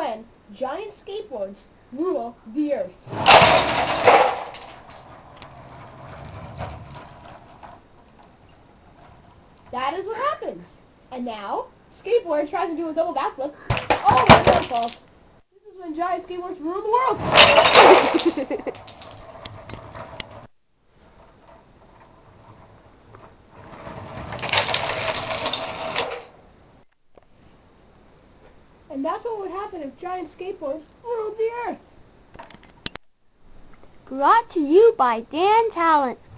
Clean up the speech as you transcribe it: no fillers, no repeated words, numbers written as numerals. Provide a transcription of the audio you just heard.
when giant skateboards rule the earth. That is what happens. And now, skateboard tries to do a double backflip. Oh, my God, falls. This is when giant skateboards rule the world. And that's what would happen if giant skateboards ruled the earth. Brought to you by Dan Talent.